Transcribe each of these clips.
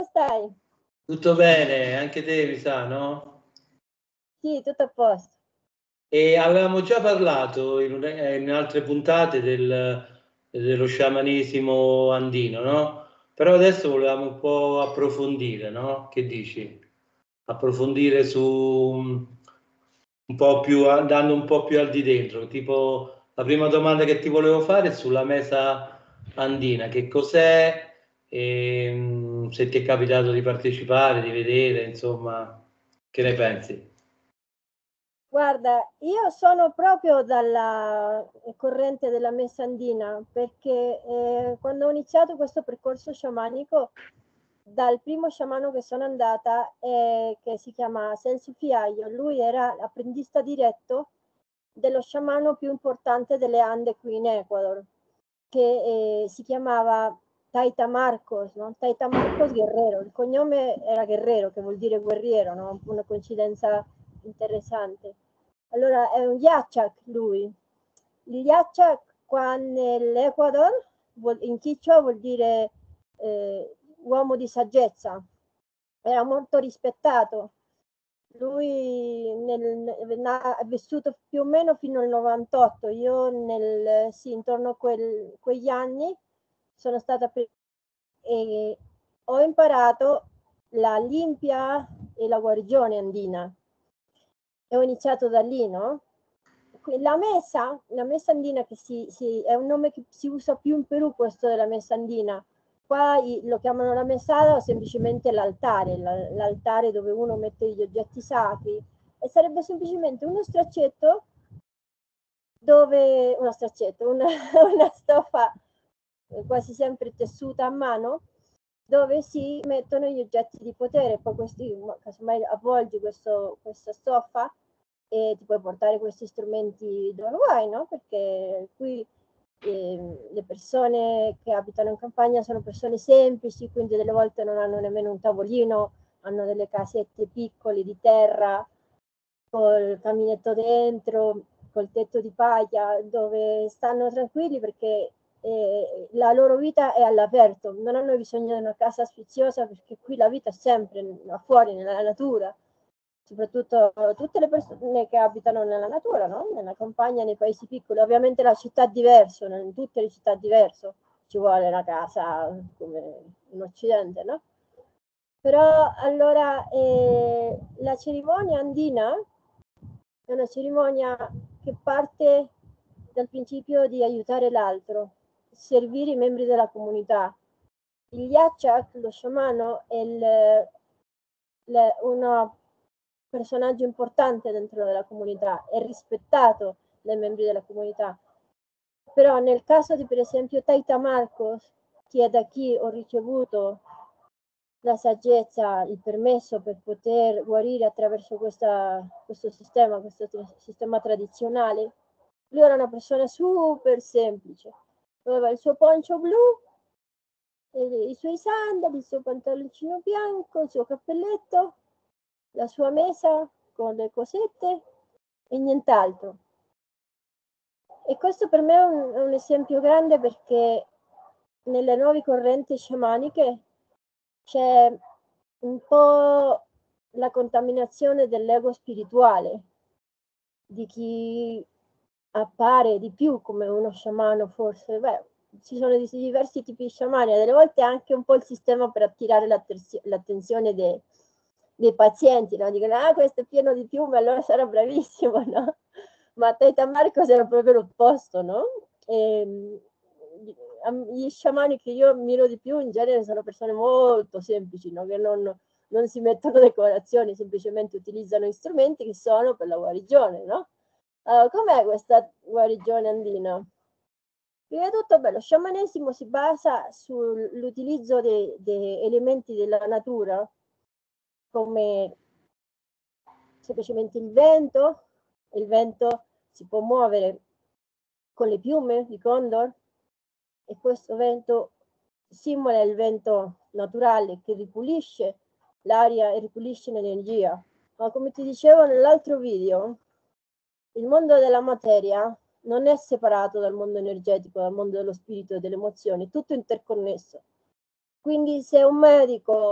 stai? Tutto bene, anche te mi sa, no? Sì, tutto a posto. E avevamo già parlato in altre puntate dello sciamanesimo andino, no? Però adesso volevamo un po' approfondire, no? Che dici? Approfondire su un po' più, andando un po' più al di dentro. Tipo, la prima domanda che ti volevo fare è sulla mesa andina. Che cos'è? E, se ti è capitato di partecipare, di vedere, insomma, che ne pensi? Guarda, io sono proprio dalla corrente della messa andina perché quando ho iniziato questo percorso sciamanico, dal primo sciamano che sono andata, che si chiama Celso Fiaio, lui era l'apprendista diretto dello sciamano più importante delle Ande qui in Ecuador, che si chiamava Taita Marcos, no? Taita Marcos Guerrero, il cognome era Guerrero, che vuol dire guerriero, no? Una coincidenza interessante. Allora è un Yachak lui. Il Yachak qua nell'Ecuador in Quichua vuol dire uomo di saggezza. Era molto rispettato. Lui è vissuto più o meno fino al 98. Io sì, intorno a quegli anni sono stata e ho imparato la limpia e la guarigione andina. E ho iniziato da lì, no? La messa andina che è un nome che si usa più in Perù, questo della messa andina. Qua lo chiamano la mesada o semplicemente l'altare, l'altare dove uno mette gli oggetti sacri, e sarebbe semplicemente uno straccetto una stoffa quasi sempre tessuta a mano, dove si mettono gli oggetti di potere. Poi questi, casomai avvolgi questa stoffa e ti puoi portare questi strumenti dove vuoi, no? Perché qui le persone che abitano in campagna sono persone semplici, quindi delle volte non hanno nemmeno un tavolino, hanno delle casette piccole di terra col caminetto dentro, col tetto di paglia, dove stanno tranquilli perché la loro vita è all'aperto, non hanno bisogno di una casa sfiziosa, perché qui la vita è sempre fuori, nella natura, soprattutto tutte le persone che abitano nella natura, no? Nella campagna, nei paesi piccoli. Ovviamente la città è diverso, in tutte le città è diverso, ci vuole una casa come in Occidente, no? Però allora la cerimonia andina è una cerimonia che parte dal principio di aiutare l'altro, servire i membri della comunità. Il Yachak, lo sciamano, è un personaggio importante dentro della comunità, è rispettato dai membri della comunità. Però nel caso di, per esempio, Taita Marcos, che è da chi ho ricevuto la saggezza, il permesso per poter guarire attraverso questo sistema tradizionale, lui era una persona super semplice. Aveva il suo poncio blu, i suoi sandali, il suo pantaloncino bianco, il suo cappelletto, la sua mesa con le cosette e nient'altro. E questo per me è un esempio grande, perché nelle nuove correnti sciamaniche c'è un po' la contaminazione dell'ego spirituale di chi appare di più come uno sciamano, forse. Beh, ci sono diversi tipi di sciamani, delle volte anche un po' il sistema per attirare l'attenzione dei pazienti, no? Dicono, ah, questo è pieno di piume, allora sarà bravissimo, no? Ma Taita Marcos era proprio l'opposto, no? Gli sciamani che io ammiro di più in genere sono persone molto semplici, no? Che non si mettono decorazioni, semplicemente utilizzano strumenti che sono per la guarigione, no? Com'è questa guarigione andina? Prima di tutto, lo sciamanesimo si basa sull'utilizzo dei elementi della natura, come semplicemente il vento. Il vento si può muovere con le piume di condor, e questo vento simula il vento naturale che ripulisce l'aria e ripulisce l'energia. Ma come ti dicevo nell'altro video, il mondo della materia non è separato dal mondo energetico, dal mondo dello spirito e delle emozioni, è tutto interconnesso. Quindi se un medico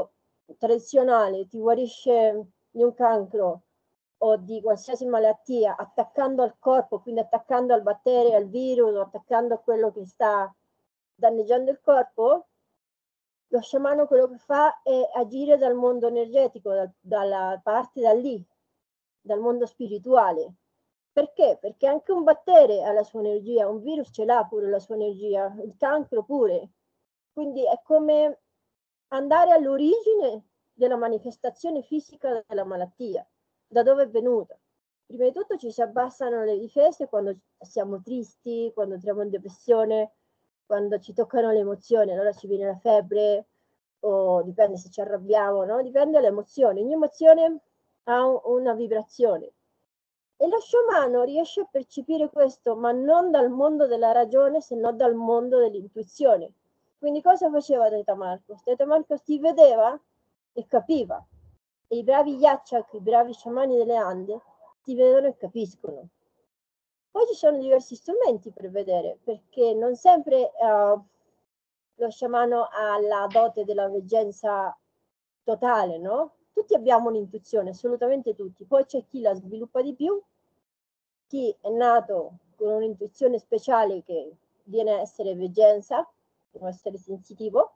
tradizionale ti guarisce di un cancro o di qualsiasi malattia attaccando al corpo, quindi attaccando al batterio, al virus, o attaccando a quello che sta danneggiando il corpo, lo sciamano quello che fa è agire dal mondo energetico, dalla parte da lì, dal mondo spirituale. Perché? Perché anche un batterio ha la sua energia, un virus ce l'ha pure la sua energia, il cancro pure. Quindi è come andare all'origine della manifestazione fisica della malattia, da dove è venuta. Prima di tutto ci si abbassano le difese quando siamo tristi, quando entriamo in depressione, quando ci toccano le emozioni, allora ci viene la febbre, o dipende se ci arrabbiamo, no? Dipende dall'emozione. Ogni emozione ha una vibrazione. E lo sciamano riesce a percepire questo, ma non dal mondo della ragione, se non dal mondo dell'intuizione. Quindi cosa faceva Taita Marcos? Taita Marcos ti vedeva e capiva. E i bravi Yachak, i bravi sciamani delle Ande, ti vedono e capiscono. Poi ci sono diversi strumenti per vedere, perché non sempre lo sciamano ha la dote della veggenza totale, no? Tutti abbiamo un'intuizione, assolutamente tutti. Poi c'è chi la sviluppa di più, chi è nato con un'intuizione speciale che viene a essere veggenza, può essere sensitivo,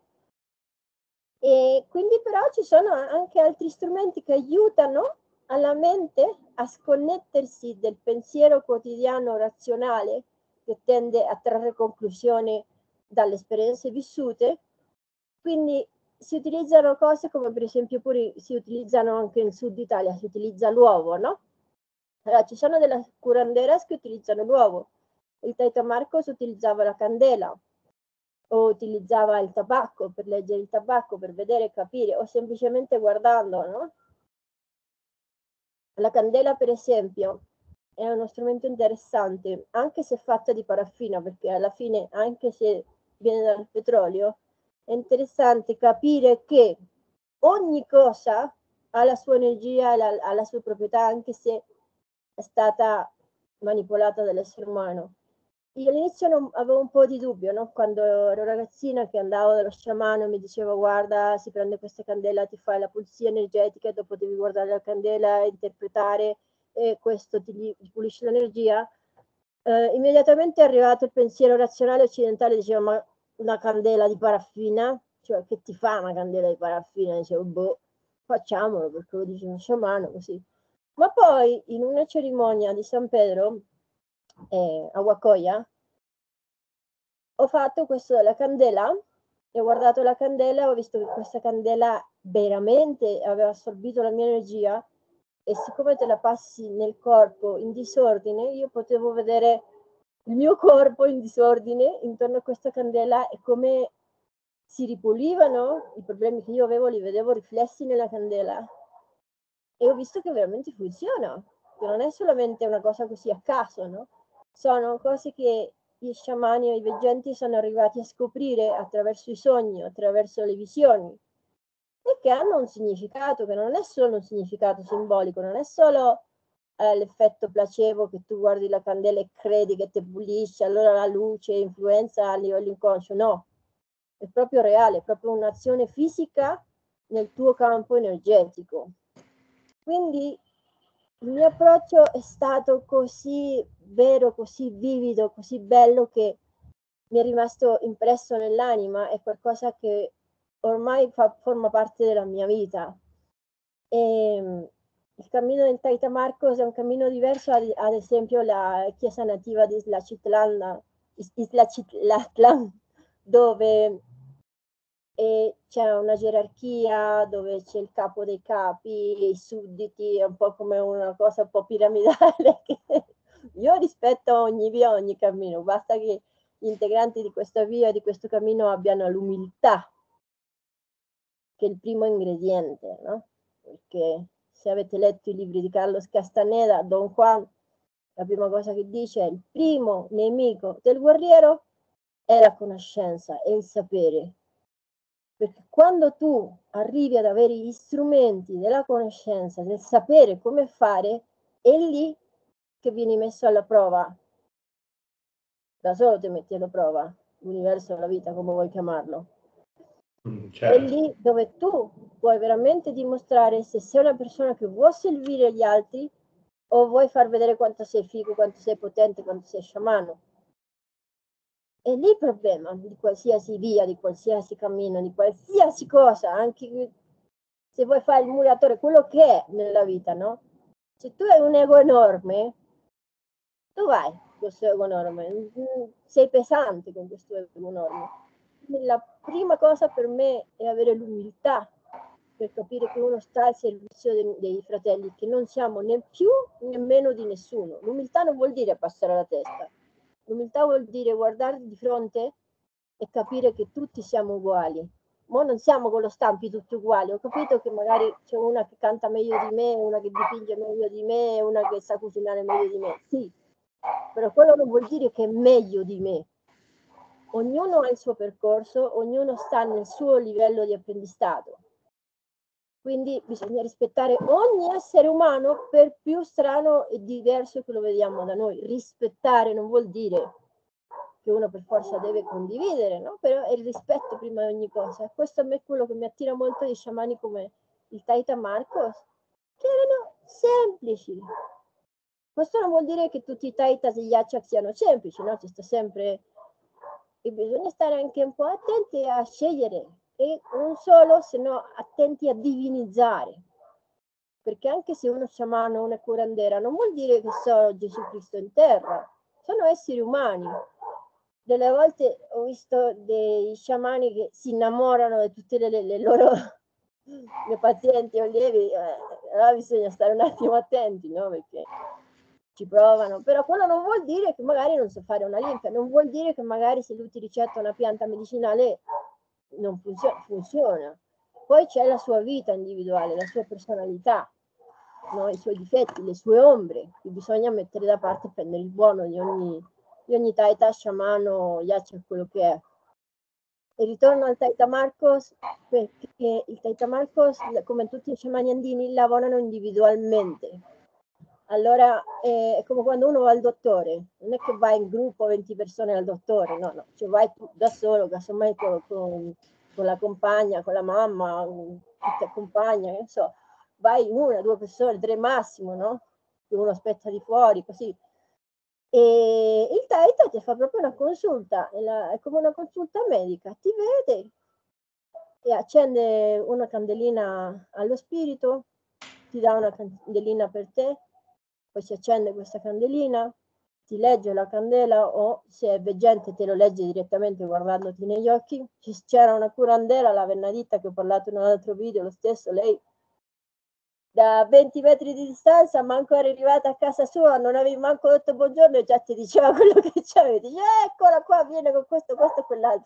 e quindi però ci sono anche altri strumenti che aiutano alla mente a sconnettersi del pensiero quotidiano razionale che tende a trarre conclusioni dalle esperienze vissute. Quindi si utilizzano cose come per esempio pure si utilizzano anche nel sud Italia, si utilizza l'uovo, no? Allora ci sono delle curanderas che utilizzano l'uovo. Il Taita Marcos utilizzava la candela, o utilizzava il tabacco per leggere il tabacco, per vedere e capire, o semplicemente guardando, no? La candela, per esempio, è uno strumento interessante, anche se fatta di paraffina, perché alla fine, anche se viene dal petrolio, è interessante capire che ogni cosa ha la sua energia, ha la sua proprietà, anche se è stata manipolata dall'essere umano. Io all'inizio avevo un po' di dubbio, no? Quando ero ragazzina che andavo dallo sciamano e mi diceva guarda, si prende questa candela, ti fai la pulizia energetica, dopo devi guardare la candela, interpretare e questo ti pulisce l'energia. Immediatamente è arrivato il pensiero razionale occidentale, diceva ma una candela di paraffina? Cioè che ti fa una candela di paraffina? Dicevo boh, facciamolo perché lo dice uno sciamano così. Ma poi in una cerimonia di San Pedro a Wacoya, ho fatto questo della candela e ho guardato la candela e ho visto che questa candela veramente aveva assorbito la mia energia e siccome te la passi nel corpo in disordine, io potevo vedere il mio corpo in disordine intorno a questa candela e come si ripulivano i problemi che io avevo, li vedevo riflessi nella candela e ho visto che veramente funziona, che non è solamente una cosa così a caso, no? Sono cose che gli sciamani o i veggenti sono arrivati a scoprire attraverso i sogni, attraverso le visioni, e che hanno un significato, che non è solo un significato simbolico, non è solo l'effetto placebo che tu guardi la candela e credi che ti pulisce, allora la luce influenza a livello inconscio, no, è proprio reale, è proprio un'azione fisica nel tuo campo energetico. Quindi il mio approccio è stato così vero, così vivido, così bello che mi è rimasto impresso nell'anima, è qualcosa che ormai forma parte della mia vita. E il cammino del Taita Marcos è un cammino diverso, ad esempio la chiesa nativa di Isla Citlan, dove c'è una gerarchia dove c'è il capo dei capi, i sudditi, è un po' come una cosa un po' piramidale che io rispetto ogni via, ogni cammino, basta che gli integranti di questa via, di questo cammino abbiano l'umiltà, che è il primo ingrediente, no? Perché se avete letto i libri di Carlos Castaneda, Don Juan, la prima cosa che dice è il primo nemico del guerriero è la conoscenza, è il sapere. Perché quando tu arrivi ad avere gli strumenti della conoscenza, del sapere come fare, è lì che vieni messo alla prova. Da solo ti metti alla prova, l'universo, la vita, come vuoi chiamarlo. Certo. È lì dove tu puoi veramente dimostrare se sei una persona che vuoi servire gli altri o vuoi far vedere quanto sei figo, quanto sei potente, quanto sei sciamano. E lì il problema di qualsiasi via, di qualsiasi cammino, di qualsiasi cosa, anche se vuoi fare il muratore, quello che è nella vita, no? Se tu hai un ego enorme, tu vai con questo ego enorme, sei pesante con questo ego enorme. La prima cosa per me è avere l'umiltà per capire che uno sta al servizio dei fratelli, che non siamo né più né meno di nessuno. L'umiltà non vuol dire passare la testa. L'umiltà vuol dire guardare di fronte e capire che tutti siamo uguali. Ma non siamo con lo stampi tutti uguali. Ho capito che magari c'è una che canta meglio di me, una che dipinge meglio di me, una che sa cucinare meglio di me. Sì, però quello non vuol dire che è meglio di me. Ognuno ha il suo percorso, ognuno sta nel suo livello di apprendistato. Quindi bisogna rispettare ogni essere umano, per più strano e diverso che lo vediamo da noi. Rispettare non vuol dire che uno per forza deve condividere, no? Però è il rispetto prima di ogni cosa. Questo a me è quello che mi attira molto di sciamani come il Taita Marcos, che erano semplici. Questo non vuol dire che tutti i Taitas e gli Achak siano semplici, no? Ci sta sempre... E bisogna stare anche un po' attenti a scegliere, e non solo, se no attenti a divinizzare. Perché anche se uno sciamano, una curandera, non vuol dire che sono Gesù Cristo in terra, sono esseri umani. Delle volte ho visto dei sciamani che si innamorano di tutte le loro le pazienti o allievi, allora bisogna stare un attimo attenti, no? Perché ci provano, però quello non vuol dire che magari non sa fare una linfa, non vuol dire che magari se lui ti ricetta una pianta medicinale non funziona. Poi c'è la sua vita individuale, la sua personalità, no? I suoi difetti, le sue ombre, che bisogna mettere da parte e prendere il buono di ogni taita, sciamano, yacha, quello che è. E ritorno al Taita Marcos, perché il Taita Marcos, come tutti i sciamani andini, lavorano individualmente. Allora è come quando uno va al dottore, non è che vai in gruppo 20 persone al dottore, no, cioè vai tu da solo, casomai con la compagna, con la mamma, chi ti accompagna, non so, vai una, due persone, tre massimo, no? Che uno aspetta di fuori, così. E il Taita ti fa proprio una consulta, è come una consulta medica, ti vede e accende una candelina allo spirito, ti dà una candelina per te, poi si accende questa candelina, ti legge la candela, o se è veggente te lo legge direttamente guardandoti negli occhi. C'era una curandera, la Vernadita, che ho parlato in un altro video, lo stesso, lei da 20 metri di distanza, manco era arrivata a casa sua, non avevi manco detto buongiorno e già ti diceva quello che c'avevi, dice eccola qua, viene con questo e quell'altro.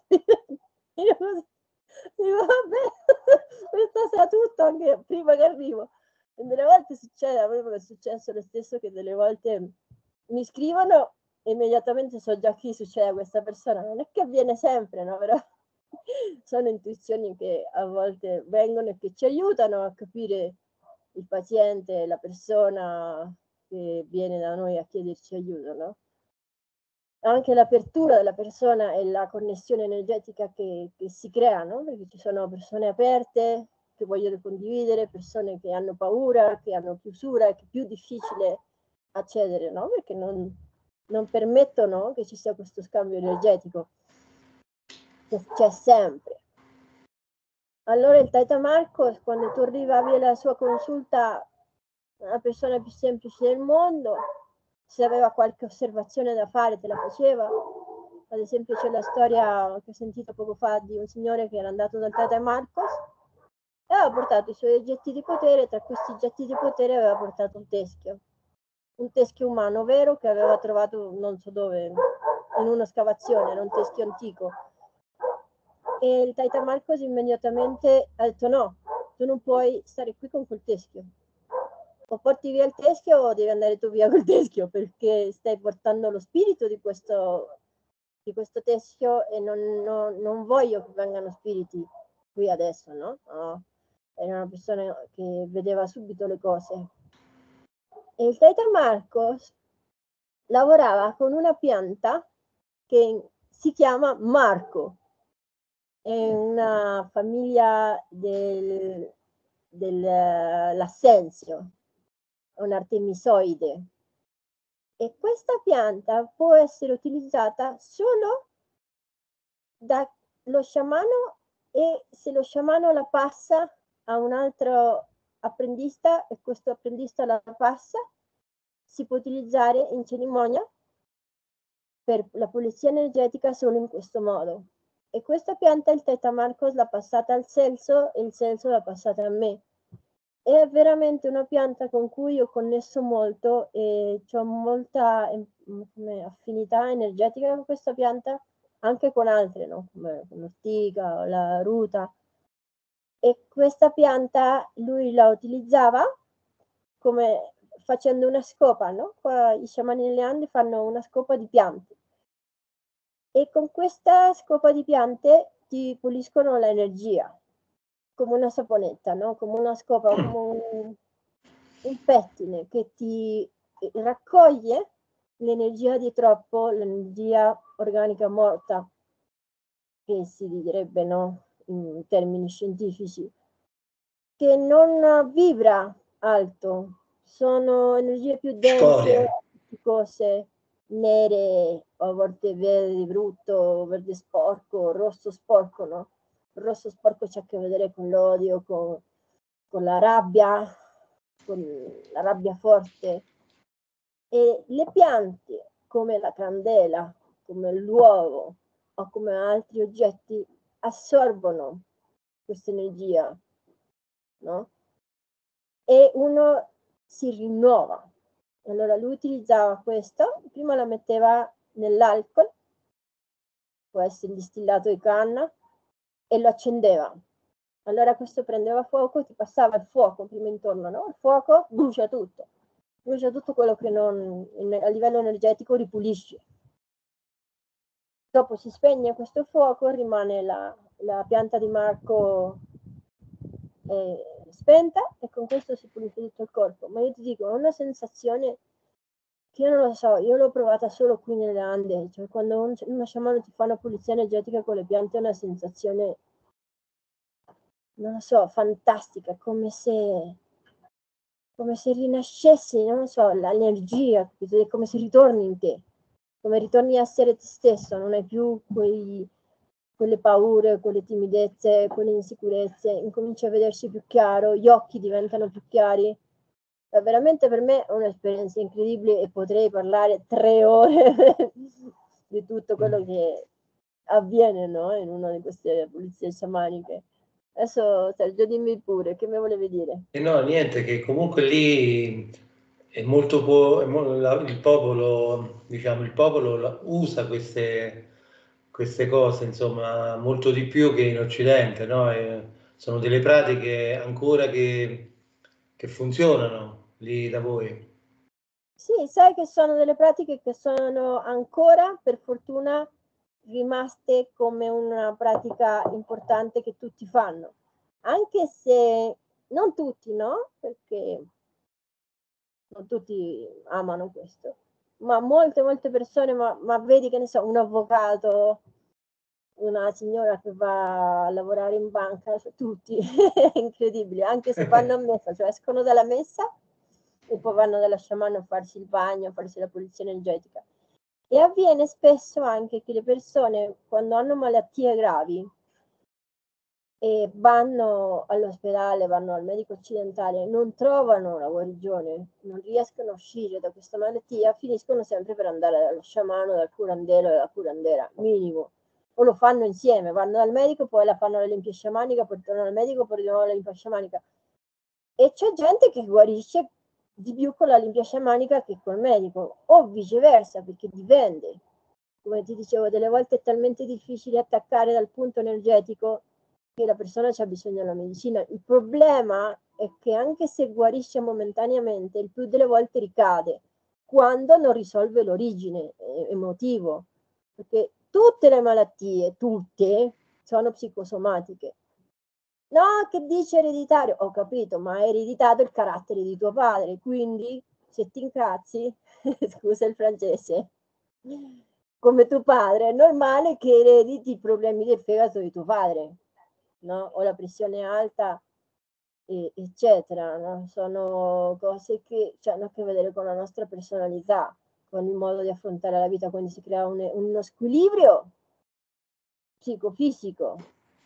Dico vabbè, questo sa tutto anche prima che arrivo. E delle volte succede, a me è successo lo stesso, che delle volte mi scrivono e immediatamente so già chi succede a questa persona. Non è che avviene sempre, no? Però sono intuizioni che a volte vengono e che ci aiutano a capire il paziente, la persona che viene da noi a chiederci aiuto, no? Anche l'apertura della persona e la connessione energetica che si crea, no? Perché ci sono persone aperte che vogliono condividere, persone che hanno paura, che hanno chiusura, che è più difficile accedere, no? Perché non permettono che ci sia questo scambio energetico, che c'è sempre. Allora il Taita Marcos, quando tu arrivavi alla sua consulta, la persona più semplice del mondo, se aveva qualche osservazione da fare te la faceva. Ad esempio c'è la storia che ho sentito poco fa di un signore che era andato dal Taita Marcos e aveva portato i suoi oggetti di potere. Tra questi oggetti di potere aveva portato un teschio umano vero che aveva trovato non so dove, in una scavazione, era un teschio antico. E il Taita Marcos immediatamente ha detto no, tu non puoi stare qui con quel teschio, o porti via il teschio o devi andare tu via col teschio, perché stai portando lo spirito di questo teschio e non voglio che vengano spiriti qui adesso, no? No. Era una persona che vedeva subito le cose. E il Taita Marcos lavorava con una pianta che si chiama Marco. È una famiglia dell'assenzio, un artemisoide. E questa pianta può essere utilizzata solo dallo sciamano, e se lo sciamano la passa a un altro apprendista e questo apprendista la passa, si può utilizzare in cerimonia per la pulizia energetica solo in questo modo. E questa pianta il Teta Marcos l'ha passata al Celso e il Celso l'ha passata a me. È veramente una pianta con cui ho connesso molto e ho molta affinità energetica con questa pianta, anche con altre, no? Come l'ortica o la ruta. E questa pianta lui la utilizzava come facendo una scopa, no? Qua i sciamani nelle Andi fanno una scopa di piante. E con questa scopa di piante ti puliscono l'energia, come una saponetta, no? Come una scopa, come un pettine che ti raccoglie l'energia di troppo, l'energia organica morta, che si direbbe, no? In termini scientifici, che non vibra alto, sono energie più dense, cose nere, a volte verde brutto, verde sporco, rosso sporco, no? Il rosso sporco c'ha a che vedere con l'odio, con la rabbia forte. E le piante, come la candela, come l'uovo o come altri oggetti, assorbono questa energia, no? E uno si rinnova. Allora lui utilizzava questo, prima la metteva nell'alcol, può essere distillato di canna, e lo accendeva. Allora questo prendeva fuoco, ti passava il fuoco prima intorno, no? Il fuoco brucia tutto quello che non a livello energetico ripulisce. Dopo si spegne questo fuoco, rimane la pianta di Marco spenta, e con questo si pulisce tutto il corpo. Ma io ti dico, è una sensazione che io non lo so, io l'ho provata solo qui nelle Ande, cioè quando uno sciamano ti fa una pulizia energetica con le piante è una sensazione, non lo so, fantastica, come se rinascessi, non lo so, l'energia, come se ritorni in te, come ritorni a essere te stesso, non hai più quelle paure, quelle timidezze, quelle insicurezze, incominci a vedersi più chiaro, gli occhi diventano più chiari. Veramente per me è un'esperienza incredibile e potrei parlare 3 ore di tutto quello che avviene, no? In una di queste pulizie sciamaniche. Adesso Sergio, dimmi pure, che mi volevi dire? No, niente, che comunque lì è molto il popolo, diciamo, usa queste cose, insomma, molto di più che in Occidente, no? Sono delle pratiche ancora che funzionano lì da voi. Sì, sai che sono delle pratiche che sono ancora, per fortuna, rimaste come una pratica importante che tutti fanno, anche se non tutti, no? Perché non tutti amano questo, ma molte persone, ma vedi, che ne so, un avvocato, una signora che va a lavorare in banca, cioè tutti, è incredibile, anche se vanno a messa, cioè escono dalla messa e poi vanno dallo sciamano a farsi il bagno, a farsi la pulizia energetica. E avviene spesso anche che le persone, quando hanno malattie gravi e vanno all'ospedale, vanno al medico occidentale, non trovano la guarigione, non riescono a uscire da questa malattia, finiscono sempre per andare dallo sciamano, dal curandelo e dalla curandera, minimo. O lo fanno insieme, vanno dal medico, poi la fanno la limpia sciamanica, poi tornano al medico, poi di nuovo la limpia sciamanica. E c'è gente che guarisce di più con la limpia sciamanica che col medico, o viceversa, perché dipende. Come ti dicevo, delle volte è talmente difficile attaccare dal punto energetico che la persona ha bisogno della medicina. Il problema è che anche se guarisce momentaneamente, il più delle volte ricade quando non risolve l'origine emotivo, perché tutte le malattie, tutte, sono psicosomatiche. No, che dice ereditario? Ho capito, ma hai ereditato il carattere di tuo padre, quindi se ti incazzi, scusa il francese, come tuo padre, è normale che erediti i problemi del fegato di tuo padre, no? O la pressione alta eccetera, no? Sono cose che hanno a che vedere con la nostra personalità, con il modo di affrontare la vita, quindi si crea uno squilibrio psicofisico.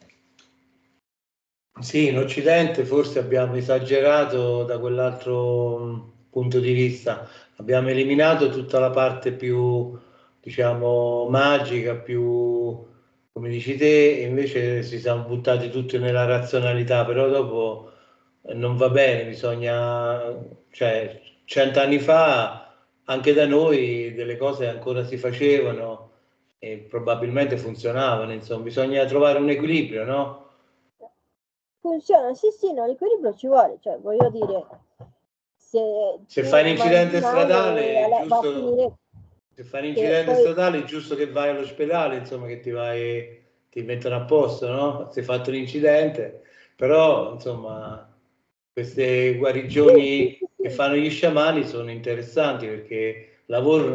Sì, in Occidente forse abbiamo esagerato da quell'altro punto di vista, abbiamo eliminato tutta la parte più, diciamo, magica, più, come dici te, e invece si siamo buttati tutti nella razionalità, però dopo non va bene, bisogna, cioè, 100 anni fa anche da noi delle cose ancora si facevano e probabilmente funzionavano, insomma, bisogna trovare un equilibrio, no? Funziona, sì, sì, no, l'equilibrio ci vuole, cioè voglio dire, se Se fai un tu mangi incidente male stradale, è va a giusto, finire se fai un che incidente poi stradale, è giusto che vai all'ospedale, insomma, che ti mettono a posto, no? Se hai fatto un incidente, però, insomma, queste sì, sì, guarigioni sì, che sì. fanno gli sciamani sono interessanti perché lavorano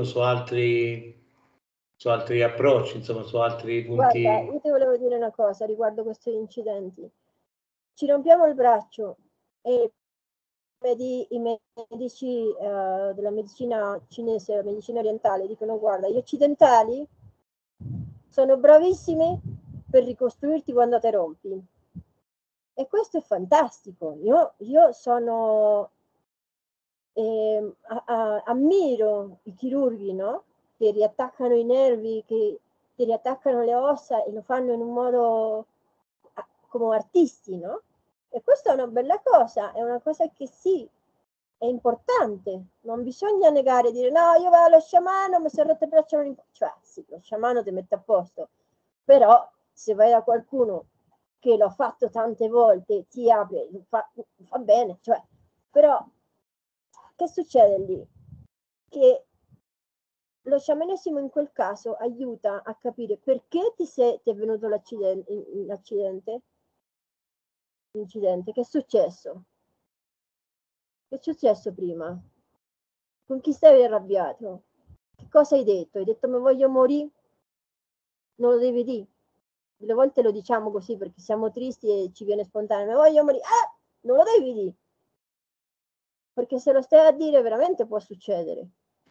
su altri approcci, insomma, su altri Guarda, punti. io ti volevo dire una cosa riguardo questi incidenti. Ci rompiamo il braccio e i medici della medicina cinese, la medicina orientale, dicono guarda, gli occidentali sono bravissimi per ricostruirti quando te rompi. E questo è fantastico. Io sono, ammiro i chirurghi, no? Che riattaccano i nervi, che riattaccano le ossa e lo fanno in un modo come artisti, no? E questa è una bella cosa, è una cosa che sì, è importante, non bisogna negare, dire no, io vado allo sciamano, mi sono rotto il braccio, cioè sì, lo sciamano ti mette a posto, però se vai da qualcuno che l'ha fatto tante volte, ti apre, fa bene, cioè, però che succede lì? Che lo sciamanesimo in quel caso aiuta a capire perché ti è venuto l'incidente, che è successo? Che è successo prima? Con chi stavi arrabbiato? Che cosa hai detto? Hai detto mi voglio morire? Non lo devi dire. Delle volte lo diciamo così perché siamo tristi e ci viene spontaneo, mi voglio morire. Non lo devi dire. Perché se lo stai a dire veramente può succedere.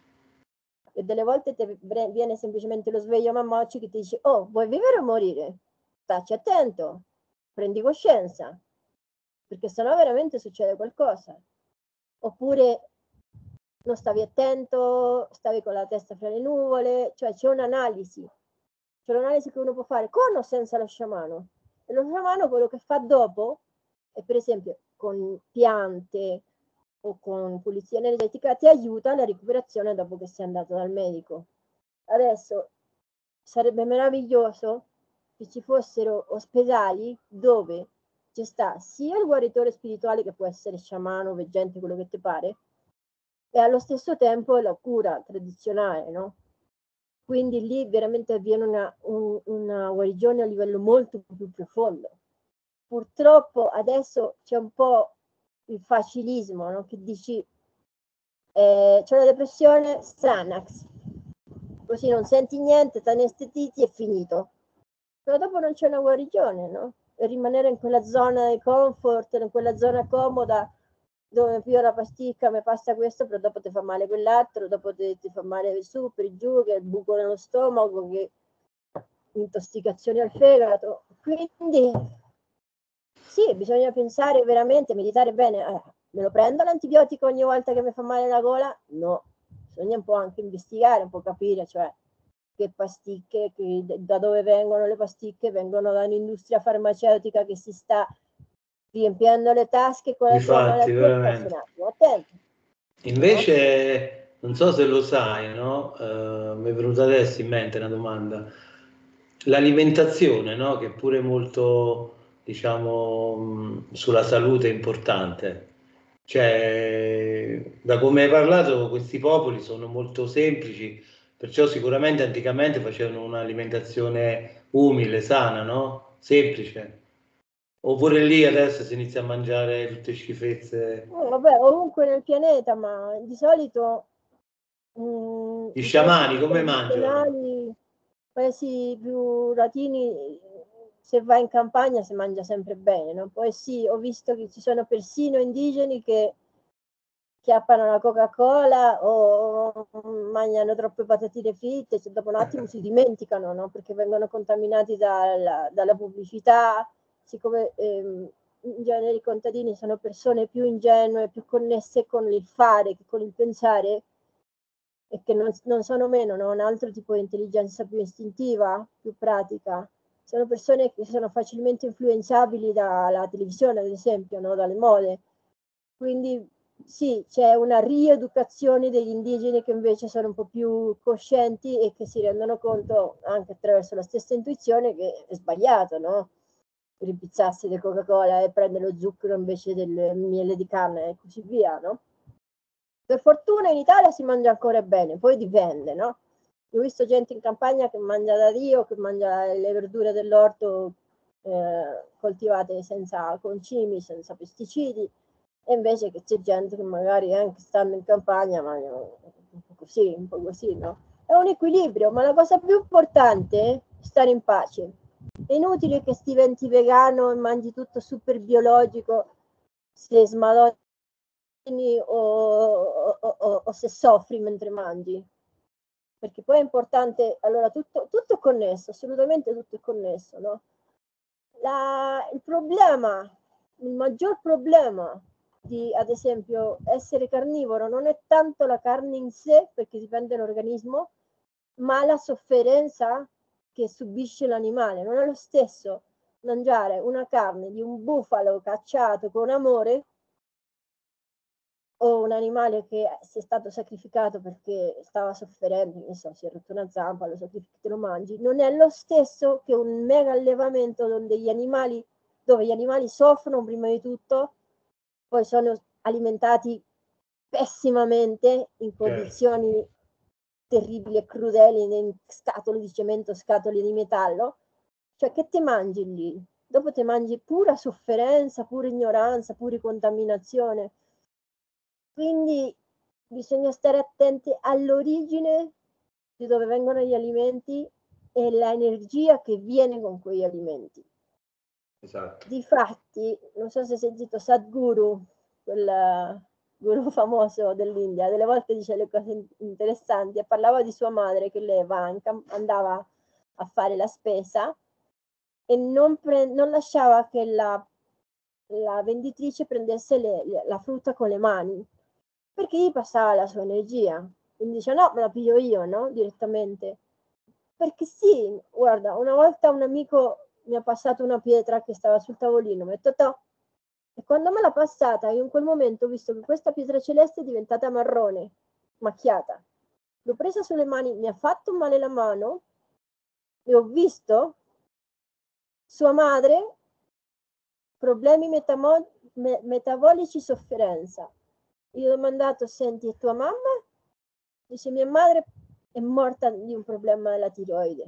E delle volte viene semplicemente lo sveglio mammocci che ti dice oh, vuoi vivere o morire? Stacci attento, prendi coscienza, perché sennò veramente succede qualcosa. Oppure non stavi attento, stavi con la testa fra le nuvole, cioè c'è un'analisi che uno può fare con o senza lo sciamano. E lo sciamano quello che fa dopo è per esempio con piante o con pulizia energetica ti aiuta alla recuperazione dopo che sei andato dal medico. Adesso sarebbe meraviglioso che ci fossero ospedali dove c'è sta sia il guaritore spirituale che può essere sciamano, veggente, quello che ti pare, e allo stesso tempo la cura tradizionale, no? Quindi lì veramente avviene una guarigione a livello molto più profondo. Purtroppo adesso c'è un po' il facilismo, no? Che dici c'è una depressione, Xanax, così non senti niente, ti anestetiti e finito. Però dopo non c'è una guarigione, no? E rimanere in quella zona di comfort, in quella zona comoda, dove più la pasticca, mi passa questo, però dopo ti fa male quell'altro, dopo ti fa male su, per giù, che il buco nello stomaco, che intossicazioni al fegato. Quindi sì, bisogna pensare veramente, meditare bene. Me lo prendo l'antibiotico ogni volta che mi fa male la gola? No, bisogna un po' anche investigare, un po' capire, cioè che pasticche, da dove vengono le pasticche, vengono da un'industria farmaceutica che si sta riempiendo le tasche con la tua Difatti, malattia, stai un veramente. attimo attento. No? Invece, non so se lo sai, no? Mi è venuta adesso in mente una domanda. L'alimentazione, no? Che è pure molto, diciamo, sulla salute è importante. Cioè, da come hai parlato, questi popoli sono molto semplici, perciò sicuramente anticamente facevano un'alimentazione umile, sana, no? Semplice. Oppure lì adesso si inizia a mangiare tutte schifezze. Vabbè, ovunque nel pianeta, ma di solito Gli i paesi sciamani più come mangiano? tradizionali, paesi più latini, se vai in campagna si mangia sempre bene, no? Poi sì, ho visto che ci sono persino indigeni che chiappano la Coca-Cola o mangiano troppe patatine fritte, cioè dopo un attimo si dimenticano, no? Perché vengono contaminati dalla pubblicità, siccome in genere i contadini sono persone più ingenue, più connesse con il fare che con il pensare, e che non sono meno, no? Un altro tipo di intelligenza più istintiva, più pratica. Sono persone che sono facilmente influenzabili dalla televisione, ad esempio, no? Dalle mode. Quindi sì, c'è una rieducazione degli indigeni che invece sono un po' più coscienti e che si rendono conto, anche attraverso la stessa intuizione, che è sbagliato, no? Ripizzarsi di Coca-Cola e prendere lo zucchero invece del miele di canna e così via, no? Per fortuna in Italia si mangia ancora bene, poi dipende, no? Ho visto gente in campagna che mangia da Dio, che mangia le verdure dell'orto coltivate senza concimi, senza pesticidi, e invece che c'è gente che magari anche stando in campagna mangia un po' così, no? È un equilibrio, ma la cosa più importante è stare in pace. È inutile che diventi vegano e mangi tutto super biologico se smadonni o se soffri mentre mangi, perché poi è importante, allora tutto è connesso, assolutamente tutto è connesso, no? Il maggior problema di, ad esempio, essere carnivoro non è tanto la carne in sé, perché dipende dall'organismo, ma la sofferenza che subisce l'animale. Non è lo stesso mangiare una carne di un bufalo cacciato con amore o un animale che si è stato sacrificato perché stava soffrendo, non so, si è rotto una zampa, lo sacrifichi, te lo mangi. Non è lo stesso che un mega allevamento dove gli animali soffrono prima di tutto, poi sono alimentati pessimamente in condizioni terribili e crudeli, in scatole di cemento, scatole di metallo. Cioè, che te mangi lì? Dopo te mangi pura sofferenza, pura ignoranza, pura contaminazione. Quindi bisogna stare attenti all'origine di dove vengono gli alimenti e l'energia che viene con quegli alimenti. Esatto. Difatti, non so se hai sentito Sadhguru, quel guru famoso dell'India, delle volte dice le cose interessanti, e parlava di sua madre che lei andava a fare la spesa e non lasciava che la venditrice prendesse la frutta con le mani, perché gli passava la sua energia. Quindi dice no, me la piglio io, no? Direttamente. Perché sì, guarda, una volta un amico mi ha passato una pietra che stava sul tavolino, mi ha detto toh, e quando me l'ha passata, io in quel momento ho visto che questa pietra celeste è diventata marrone, macchiata. L'ho presa sulle mani, mi ha fatto male la mano e ho visto sua madre, problemi metabolici, sofferenza. Io ho domandato, senti, e tua mamma? Dice, mia madre è morta di un problema della tiroide.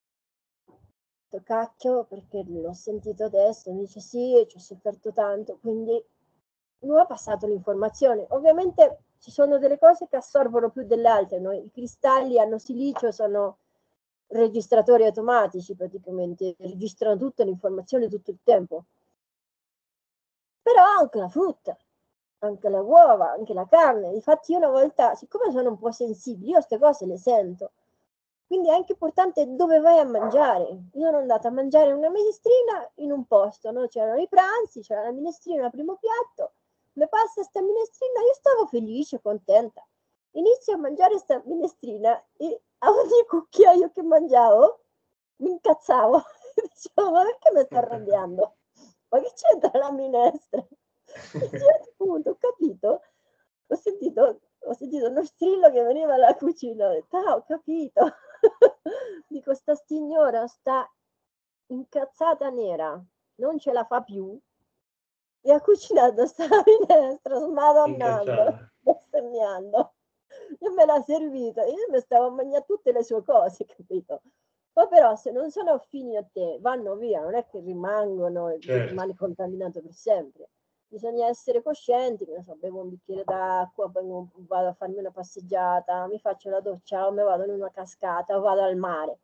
Cacchio, perché l'ho sentito adesso, mi dice sì, ci ho sofferto tanto, quindi non ha passato l'informazione. Ovviamente ci sono delle cose che assorbono più delle altre, no? I cristalli hanno silicio, sono registratori automatici praticamente, registrano tutte le informazioni tutto il tempo. Però anche la frutta, anche le uova, anche la carne. Infatti io una volta, siccome sono un po' sensibile, io queste cose le sento. Quindi è anche importante dove vai a mangiare. Io sono andata a mangiare una minestrina in un posto, no? C'erano i pranzi, c'era la minestrina al primo piatto, mi passa sta minestrina, io stavo felice, contenta. Inizio a mangiare questa minestrina e a ogni cucchiaio che mangiavo mi incazzavo. Dicevo, ma perché mi sto arrabbiando? Ma che c'entra la minestra? A un certo punto ho capito, ho sentito uno strillo che veniva dalla cucina, ho detto, ho capito. Dico, sta signora sta incazzata nera, non ce la fa più, e ha cucinato sta minestra smadonnando, bestemmiando. Io me l'ha servita, io mi stavo a mangiare tutte le sue cose, capito? Ma però se non sono affini a te, vanno via, non è che rimangono e rimane contaminato per sempre. Bisogna essere coscienti, che ne so, bevo un bicchiere d'acqua, poi vado a farmi una passeggiata, mi faccio la doccia o mi vado in una cascata o vado al mare.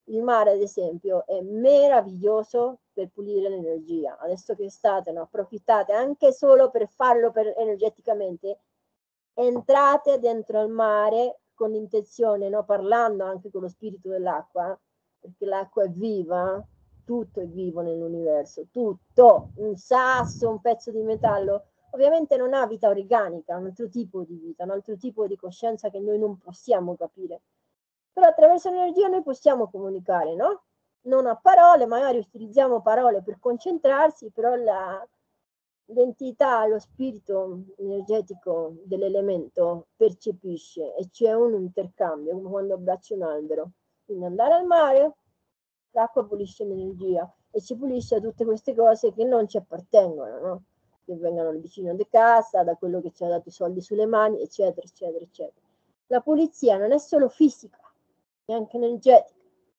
Il mare, ad esempio, è meraviglioso per pulire l'energia. Adesso che estate, no, approfittate anche solo per farlo energeticamente. Entrate dentro al mare con l'intenzione, no, parlando anche con lo spirito dell'acqua, perché l'acqua è viva, tutto è vivo nell'universo, tutto, un sasso, un pezzo di metallo. Ovviamente non ha vita organica, un altro tipo di vita, un altro tipo di coscienza che noi non possiamo capire. Però attraverso l'energia noi possiamo comunicare, no? Non a parole, magari utilizziamo parole per concentrarsi, però l'entità, lo spirito energetico dell'elemento percepisce e c'è un intercambio, come quando abbracci un albero. Quindi andare al mare, l'acqua pulisce l'energia e ci pulisce tutte queste cose che non ci appartengono, no? Che vengono dal vicino di casa, da quello che ci ha dato i soldi sulle mani, eccetera, eccetera, eccetera. La pulizia non è solo fisica, è anche energetica.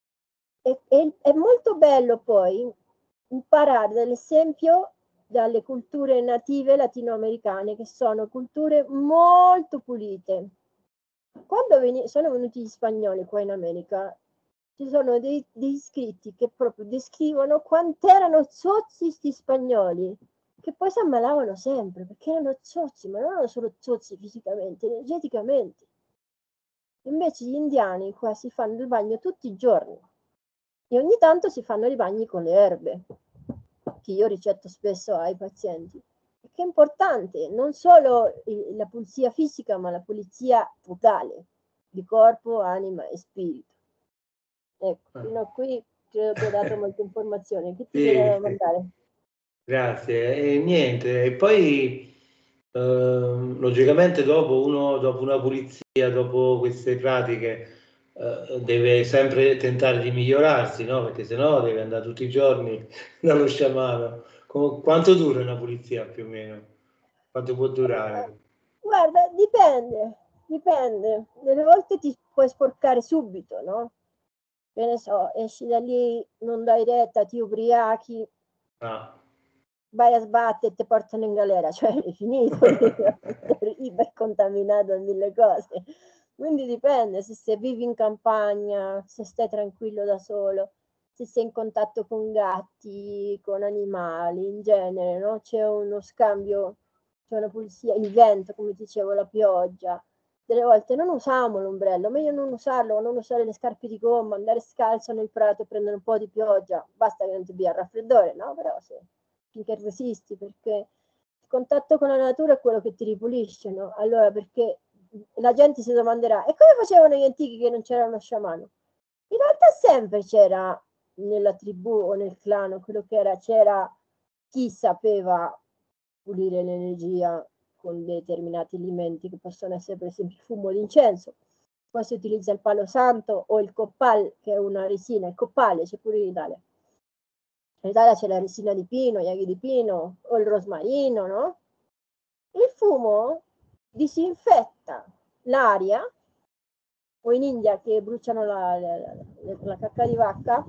È molto bello poi imparare dall'esempio dalle culture native latinoamericane, che sono culture molto pulite. Quando sono venuti gli spagnoli qua in America, ci sono dei scritti che proprio descrivono quanto erano zozzi sti spagnoli, che poi si ammalavano sempre, perché erano zozzi, ma non erano solo zozzi fisicamente, energeticamente. Invece gli indiani qua si fanno il bagno tutti i giorni e ogni tanto si fanno i bagni con le erbe, che io ricetto spesso ai pazienti. Che è importante, non solo la pulizia fisica, ma la pulizia totale di corpo, anima e spirito. Ecco, fino a qui credo che ho dato molte informazioni. Che ti viene da domandare? Grazie. E niente, e poi logicamente dopo una pulizia, dopo queste pratiche, deve sempre tentare di migliorarsi, no? Perché sennò deve andare tutti i giorni dallo sciamano. Quanto dura una pulizia più o meno? Quanto può durare? Guarda, dipende. Delle volte ti puoi sporcare subito, no? Che ne so, esci da lì, non dai retta, ti ubriachi, vai a sbattere e ti portano in galera, cioè è finito, ipercontaminato da mille cose. Quindi dipende se vivi in campagna, se stai tranquillo da solo, se sei in contatto con gatti, con animali, in genere, no? C'è uno scambio, c'è una pulizia, il vento, come dicevo, la pioggia. Delle volte non usiamo l'ombrello, meglio non usarlo, non usare le scarpe di gomma, andare scalzo nel prato e prendere un po' di pioggia, basta che non ti abbia il raffreddore, no? Però se finché resisti, perché il contatto con la natura è quello che ti ripulisce, no? Allora, perché la gente si domanderà, e come facevano gli antichi che non c'era uno sciamano? In realtà sempre c'era nella tribù o nel clan, quello che era, c'era chi sapeva pulire l'energia con determinati alimenti che possono essere per esempio il fumo d'incenso. Poi si utilizza il palo santo o il coppal, che è una resina, il coppale c'è pure in Italia. In Italia c'è la resina di pino, gli aghi di pino o il rosmarino, no? Il fumo disinfetta l'aria, o in India che bruciano la cacca di vacca,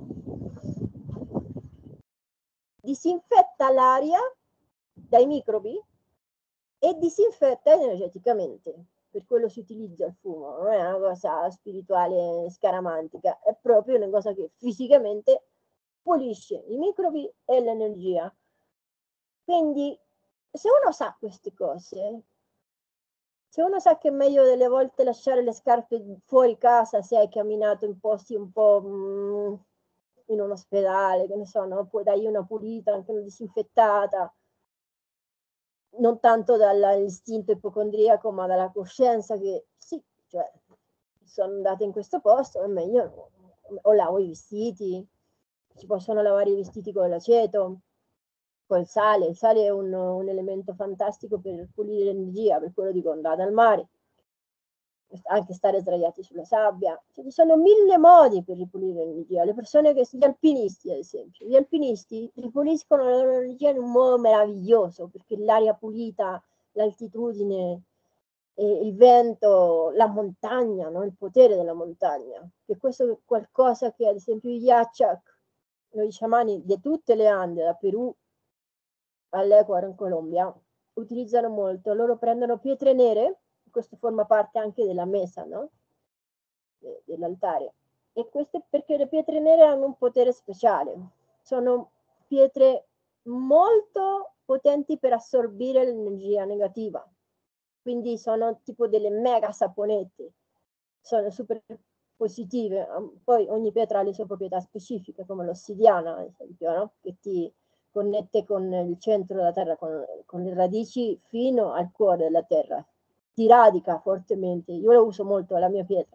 disinfetta l'aria dai microbi e disinfetta energeticamente. Per quello si utilizza il fumo, non è una cosa spirituale scaramantica, è proprio una cosa che fisicamente pulisce i microbi e l'energia. Quindi se uno sa queste cose, se uno sa che è meglio delle volte lasciare le scarpe fuori casa se hai camminato in posti un po' in un ospedale, che ne so, no? Puoi dargli una pulita, anche una disinfettata, non tanto dall'istinto ipocondriaco, ma dalla coscienza che sì, cioè, sono andata in questo posto, è meglio, o lavo i vestiti, si possono lavare i vestiti con l'aceto, col sale. Il sale è un elemento fantastico per pulire l'energia, per quello dico andate al mare, anche stare sdraiati sulla sabbia. Ci sono mille modi per ripulire l'energia. Le persone gli alpinisti, ad esempio, gli alpinisti ripuliscono la loro energia in un modo meraviglioso, perché l'aria pulita, l'altitudine, il vento, la montagna, no? Il potere della montagna, che questo è qualcosa che ad esempio i Yachak, noi sciamani di tutte le Ande, da Perù all'Ecuador in Colombia, utilizzano molto. Loro prendono pietre nere, questo forma parte anche della mesa, no? Dell'altare, E queste perché le pietre nere hanno un potere speciale. Sono pietre molto potenti per assorbire l'energia negativa. Quindi sono tipo delle mega saponette. Sono super positive. Poi ogni pietra ha le sue proprietà specifiche, come l'ossidiana, ad esempio, no? Che ti connette con il centro della terra, con le radici fino al cuore della terra. Ti radica fortemente. Io la uso molto, è la mia pietra.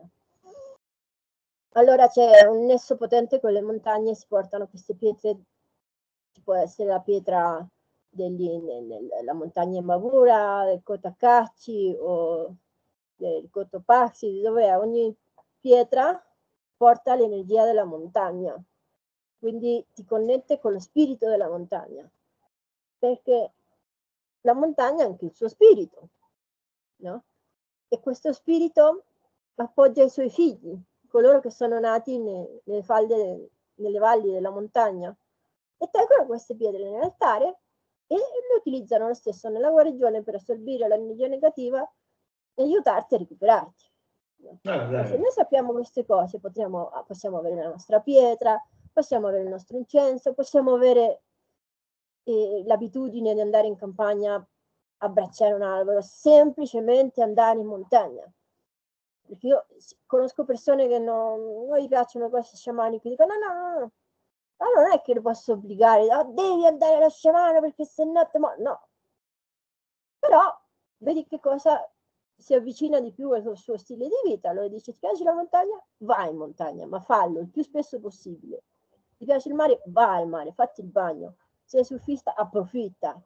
Allora c'è un nesso potente con le montagne, si portano queste pietre, ci può essere la pietra della montagna Imbabura, del Cotacachi o del Cotopaxi, dove ogni pietra porta l'energia della montagna, quindi ti connette con lo spirito della montagna, perché la montagna ha anche il suo spirito, no? E questo spirito appoggia i suoi figli, coloro che sono nati nelle valli della montagna, e tengono queste pietre nell'altare e le utilizzano lo stesso nella guarigione per assorbire l'energia negativa e aiutarti a recuperarti. Se noi sappiamo queste cose, possiamo avere la nostra pietra, possiamo avere il nostro incenso, possiamo avere l'abitudine di andare in campagna, abbracciare un albero, semplicemente andare in montagna. Perché io conosco persone che non gli piacciono queste sciamaniche, dicono no, ma non è che lo posso obbligare, devi andare alla sciamana perché se no, no. Però vedi che cosa si avvicina di più al suo stile di vita. Allora dice: ti piace la montagna? Vai in montagna, ma fallo il più spesso possibile. Ti piace il mare? Vai al mare, fatti il bagno. Sei surfista? Approfitta,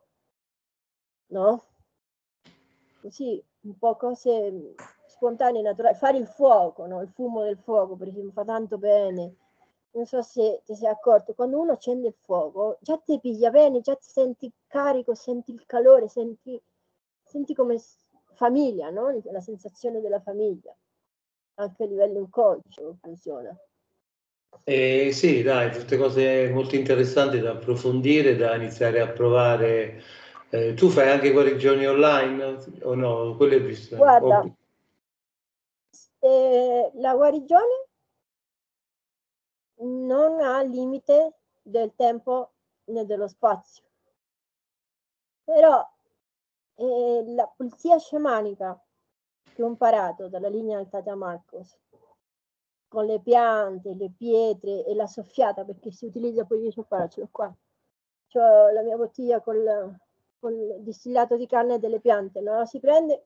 no? Così un po' cose spontanee, naturali. Fare il fuoco, no? Il fumo del fuoco, per esempio, fa tanto bene. Non so se ti sei accorto, quando uno accende il fuoco, già ti piglia bene, già ti senti carico, senti il calore, senti come famiglia, no? La sensazione della famiglia, anche a livello inconscio funziona. Sì, dai, tutte cose molto interessanti da approfondire, da iniziare a provare. Tu fai anche guarigioni online o no? Quello è visto. Guarda, la guarigione non ha limite del tempo né dello spazio, però la pulizia scemanica che ho imparato dalla linea Altatea Marcos, con le piante, le pietre e la soffiata, perché si utilizza poi io ce l'ho qua, c'ho la mia bottiglia col distillato di canna delle piante, no? Si prende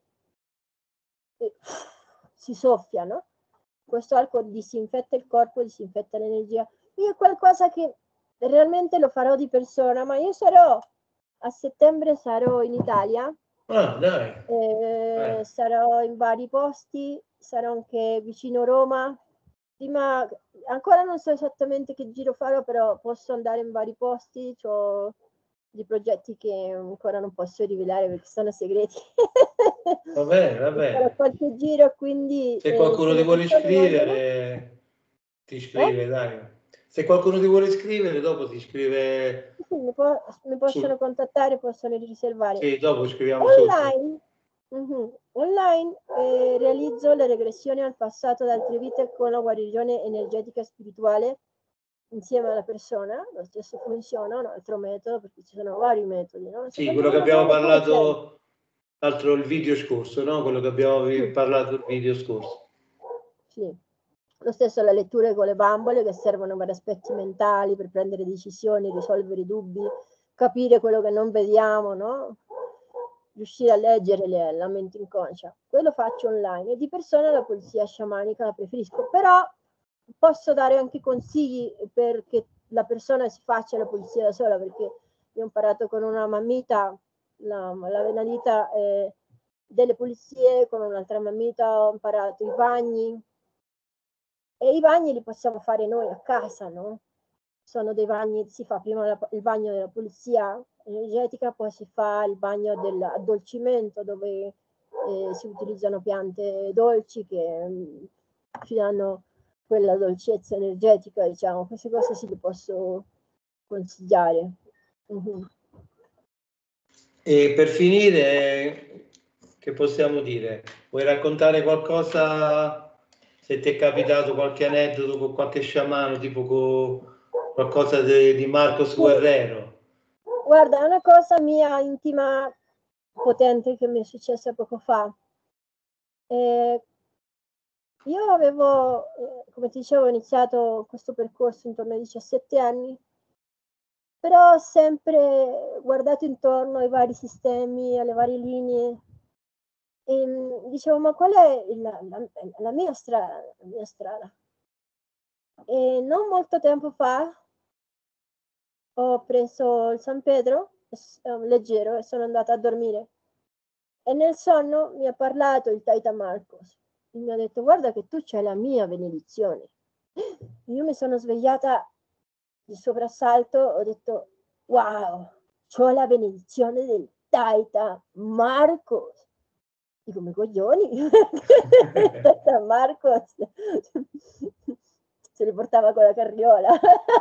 e si soffia, no? Questo alcol disinfetta il corpo, disinfetta l'energia. Io è qualcosa che realmente lo farò di persona, ma io a settembre sarò in Italia. Ah, dai. Sarò in vari posti, sarò anche vicino Roma. Prima, ancora non so esattamente che giro farò, però posso andare in vari posti. Ho dei progetti che ancora non posso rivelare perché sono segreti. Vabbè. Farò qualche giro, quindi Se qualcuno ti vuole iscrivere, ti scrive, dai. Se qualcuno ti vuole iscrivere, dopo ti scrive. Sì, mi possono contattare, possono riservare. Sì, dopo scriviamo Online, online realizzo le regressioni al passato da altre vite con la guarigione energetica e spirituale insieme alla persona. Lo stesso funziona, un altro metodo, perché ci sono vari metodi, no? Sì, quello che abbiamo parlato l'altro il video scorso, no? Quello che abbiamo parlato il video scorso. Sì. Lo stesso le letture con le bambole, che servono per aspetti mentali, per prendere decisioni, risolvere dubbi, capire quello che non vediamo, no? Riuscire a leggere la mente inconscia. Quello faccio online, e di persona la pulizia sciamanica la preferisco, però posso dare anche consigli perché la persona si faccia la pulizia da sola, perché io ho imparato con una mammita la venalita delle pulizie, con un'altra mammita ho imparato i bagni, e i bagni li possiamo fare noi a casa, no? Sono dei bagni, si fa prima il bagno della pulizia energetica, poi si fa il bagno dell'addolcimento, dove si utilizzano piante dolci che ci danno quella dolcezza energetica, diciamo. Queste cose sì le posso consigliare. E per finire, che possiamo dire? Vuoi raccontare qualcosa se ti è capitato qualche aneddoto con qualche sciamano, tipo con qualcosa di Marcos Guerrero. Guarda, è una cosa mia intima, potente, che mi è successa poco fa. Io avevo, come ti dicevo, iniziato questo percorso intorno ai 17 anni, però ho sempre guardato intorno ai vari sistemi, alle varie linee, e dicevo, ma qual è la mia strada, la mia strada? E non molto tempo fa ho preso il San Pedro, leggero, e sono andata a dormire. E nel sonno mi ha parlato il Taita Marcos. E mi ha detto, guarda che tu c'hai la mia benedizione. Io mi sono svegliata di soprassalto, ho detto, wow, c'ho la benedizione del Taita Marcos. Dico, come coglioni, Taita Marcos se li portava con la carriola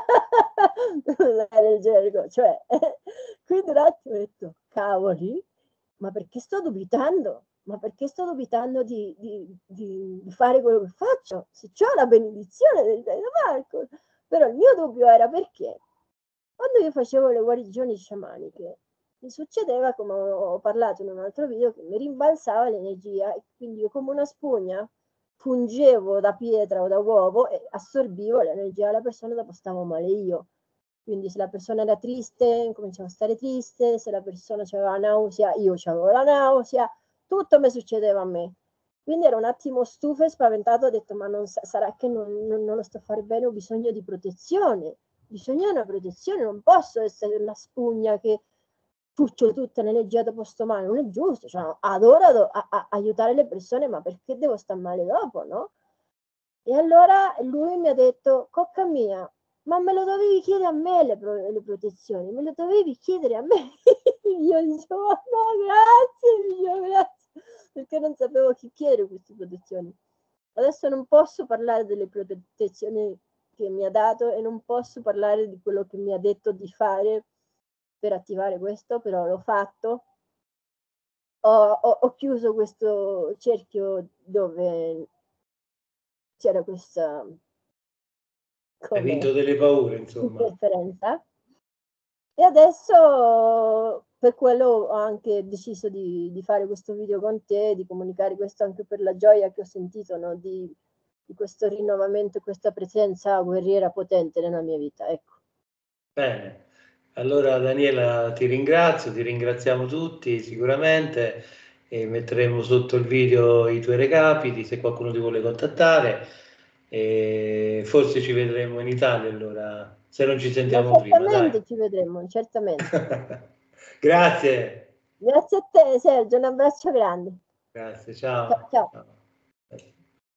del gergo, cioè, quindi un attimo ho detto, cavoli, ma perché sto dubitando? Ma perché sto dubitando di fare quello che faccio? Se ho la benedizione del Marco. Però il mio dubbio era perché quando io facevo le guarigioni sciamaniche mi succedeva, come ho parlato in un altro video, che mi rimbalzava l'energia e quindi io come una spugna fungevo da pietra o da uovo e assorbivo l'energia della persona, dopo stavo male io. Quindi se la persona era triste, cominciavo a stare triste, se la persona aveva nausea, io avevo la nausea, tutto mi succedeva a me. Quindi ero un attimo stufa e spaventato, ho detto, ma non sarà che non lo sto a fare bene, ho bisogno di protezione, bisogno di una protezione, non posso essere una spugna che puccio tutta l'energia dopo sto male, non è giusto, cioè, adoro aiutare le persone, ma perché devo stare male dopo, no? E allora lui mi ha detto, cocca mia, ma me lo dovevi chiedere a me le protezioni, me lo dovevi chiedere a me. Io dicevo, no, grazie, figlio, grazie, perché non sapevo chi chiedere queste protezioni. Adesso non posso parlare delle protezioni che mi ha dato e non posso parlare di quello che mi ha detto di fare per attivare questo, però l'ho fatto. Ho chiuso questo cerchio dove c'era questa Hai vinto delle paure, insomma. interferenza. E adesso per quello ho anche deciso di fare questo video con te, di comunicare questo anche per la gioia che ho sentito, no? di questo rinnovamento, questa presenza guerriera potente nella mia vita. Ecco. Bene, allora Daniela ti ringrazio, ti ringraziamo tutti sicuramente e metteremo sotto il video i tuoi recapiti se qualcuno ti vuole contattare e forse ci vedremo in Italia allora, se non ci Ma sentiamo prima, dai. certamente ci vedremo, certamente. Grazie. Grazie a te Sergio, un abbraccio grande. Grazie, Ciao, ciao. ciao. Ciao.